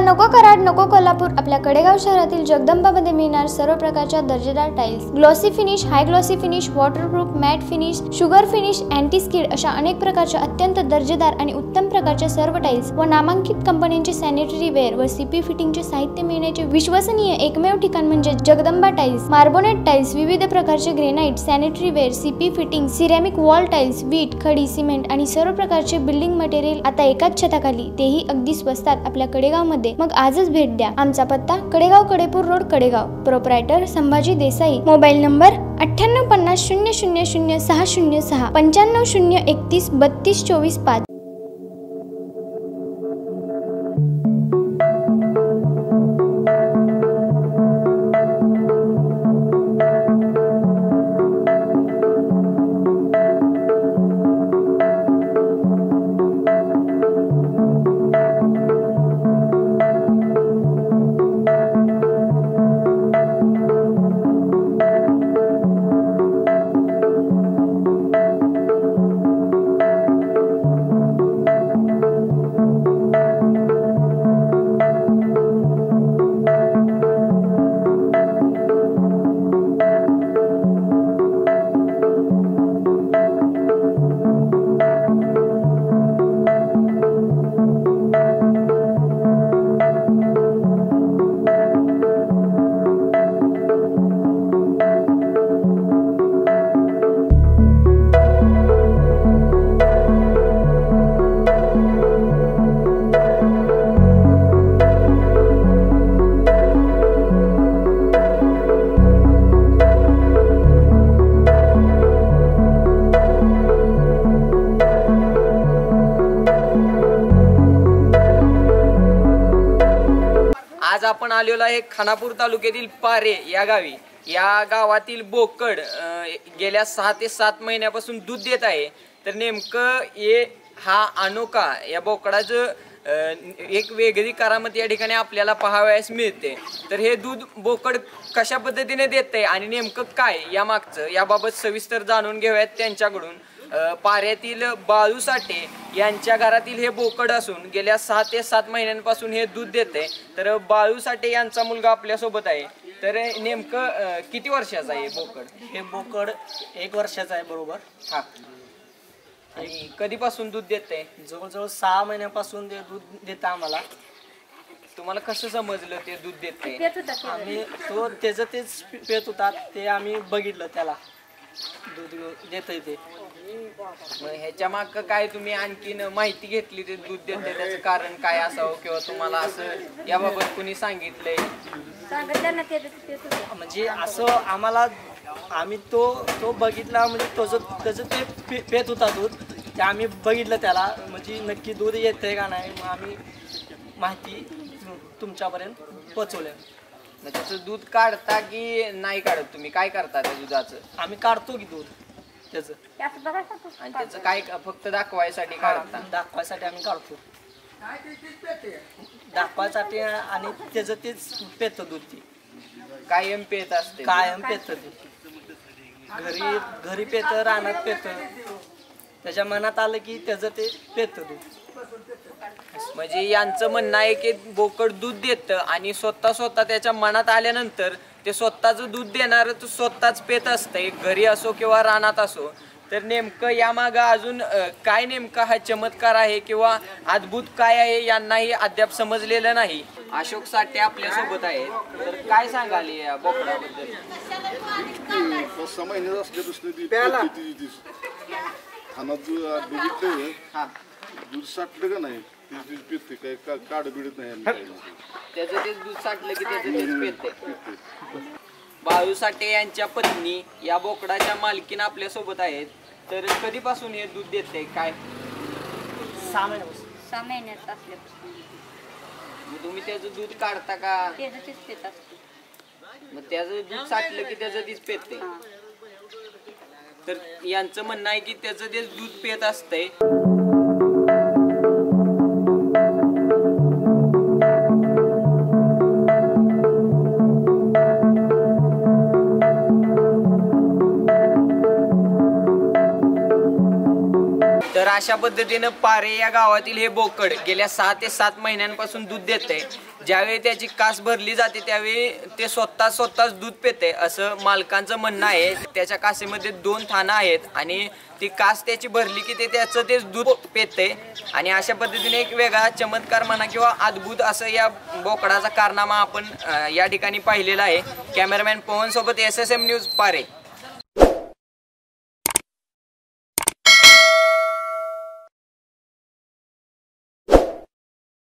नको कराड नको कोल्हापूर, आपल्या कडेगाव शहरातील जगदंबामध्ये मिळणार सर्व प्रकारच्या दर्जेदार tiles, glossy finish, high glossy finish, waterproof, matt finish, sugar finish, anti skid अशा अनेक प्रकारच्या अत्यंत दर्जेदार आणि उत्तम प्रकारच्या सर्व टाइल्स व नामांकित कंपन्यांचे सॅनिटरी वेअर व सीपी फिटिंगचे साहित्य मिळण्याचे विश्वसनीय एकमेव ठिकाण म्हणजे जगदंबा टाइल्स। मार्बोनेट टाइल्स, विविध प्रकारचे granite, sanitary ware, CP fitting, ceramic wall tiles, वीट, खडी, सिमेंट आणि सर्व प्रकारचे बिल्डिंग मटेरियल आता एकाच छताखाली, तेही अगदी स्वस्तात आपल्या कडेगाव मध्ये। मग आजच भेट द्या। आमचा पत्ता Kadegaon Kadepur road Kadegaon, proprietor Sambhaji Desai, mobile number 9850000606 9501313224 आज आपण आलेलो आहे खानापूर तालुक्यातील पारे या गावी। या गावातील बोकड गेल्या 6 ते 7 महिन्यापासून दूध देत आहे। तर नेमकं हा अनोखा या बोकडाचं एक वेगळी करामत या ठिकाणी आपल्याला पाहावयास मिळते। तर हे दूध बोकड कशा पद्धतीने देते आणि नेमकं काय या मागचं याबाबत सविस्तर जाणून घेऊयात त्यांच्याकडून। पाऱ्यातील बाळू साठे यांच्या घरातील हे बोकड असून गेल्या 6 ते 7 महिन्यांपासून हे दूध देते। तर बाळू साठे यांचा मुलगा आपल्या सोबत आहे। तर नेमकं किती वर्षाचा आहे बोकड? हे बोकड 1 वर्षाचा आहे बरोबर। हा, आणि कधीपासून दूध देते? जवळजवळ 6 महिन्यापासून ते दूध देतं आम्हाला। तुम्हाला कसं समजलं ते दूध देते? आम्ही तो त्याचं तेच पेत होता, ते आम्ही बघितलं त्याला दूध देतंय ते। मग ह्याच्या माग काय तुम्ही आणखीन माहिती घेतली ते दूध देते त्याचं कारण काय असावं, किंवा तुम्हाला असं याबाबत कुणी सांगितलंय? म्हणजे असं आम्हाला आम्ही तो बघितला, म्हणजे त्याचं ते पेत होता दूध, ते आम्ही बघितलं त्याला, म्हणजे नक्की दूध येतंय का नाही, मग आम्ही माहिती तुमच्यापर्यंत पोहोचवल्या। मग त्याचं दूध काढता की नाही काढत? तुम्ही काय करता त्या दुधाचं? आम्ही काढतो की दूध त्याचं, आणि त्याचं काय फक्त दाखवायसाठी काढता? दाखवायसाठी आम्ही काढतो, दाखवायसाठी, आणि त्याचं तेच पेत दूध, ती कायम पेत असते? कायम पेत ती, घरी पेत, रानात पेत, त्याच्या मनात आलं की त्याचं ते पेत दूध। म्हणजे यांचं म्हणणं आहे की बोकड दूध देतं आणि स्वतः त्याच्या मनात आल्यानंतर ते स्वतःचं दूध देणार तो स्वतःच पेत असतंय, घरी असो किंवा रानात असो। तर नेमकं यामागं अजून काय नेमका हा चमत्कार आहे किंवा अद्भुत काय आहे यांनाही अद्याप समजलेलं नाही। अशोक साठे आपल्या सोबत आहेत, तर काय सांगाल या बोकडाबद्दल? 6 महिन्यात असल्यापासून दूध साठलं का नाही पिते, काय काढ बिडत नाही, त्याचं तेच दूध साठलं की त्याचं तेच पेते। बाळू साठे यांच्या पत्नी या बोकडाच्या मालकीन आपल्या सोबत आहेत। तर कधीपासून हे दूध देते काय? 6 महिन्यापासून। 6 महिन्यात असल्यापासून। तुम्ही त्याचं दूध काढता का? त्याचं तेच पेत असते। मग त्याचं दूध साठलं की त्याचं तीच पेते? तर यांचं म्हणणं आहे की त्याचं तेच दूध पेत असतंय। तर अशा पद्धतीनं पारे या गावातील हे बोकड गेल्या 6 ते 7 महिन्यांपासून दूध देते. ज्यावेळी त्याची कास भरली जाते त्यावेळी ते स्वतःच दूध पिते असं मालकांचं म्हणणं आहे. त्याच्या कासेमध्ये 2 थानं आहेत आणि ती कास त्याची भरली की ते त्याचं तेच दूध पिते. आणि अशा पद्धतीने एक वेगळा चमत्कार म्हणा किंवा अद्भुत असं या बोकडाचा कारनामा आपण या ठिकाणी पाहिलेला आहे. कॅमेरामॅन पवन सोबत SSM न्यूज पारे.